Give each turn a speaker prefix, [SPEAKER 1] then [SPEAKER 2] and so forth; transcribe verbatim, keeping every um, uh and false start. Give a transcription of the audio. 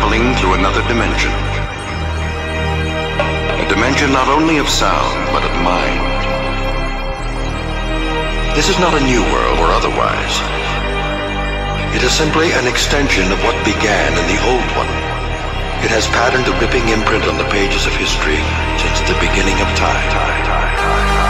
[SPEAKER 1] traveling through another dimension. A dimension not only of sound, but of mind. This is not a new world or otherwise. It is simply an extension of what began in the old one. It has patterned a ripping imprint on the pages of history since the beginning of time. time, time, time.